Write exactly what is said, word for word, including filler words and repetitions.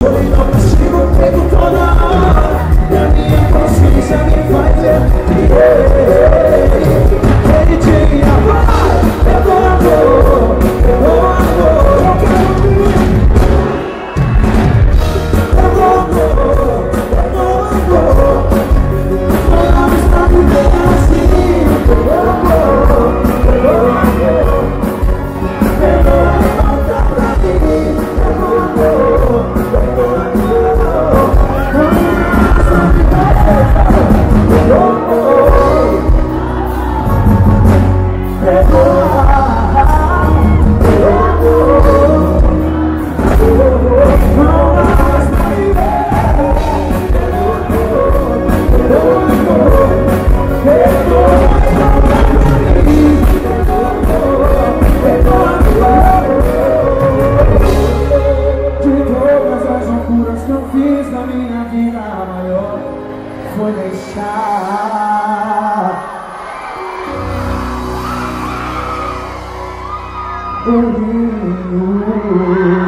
Hoje não consigo tempo toda hora e a minha consciência me faz ver que ele tinha amor, eu dou amor, eu dou amor, eu quero viver. Eu dou amor, eu dou amor, não está vivendo assim. Eu dou amor, eu dou amor, eu dou amor pra mim. Eu dou amor, eu dou amor, não está vivendo. Eu dou amor, eu dou foi deixar o rio.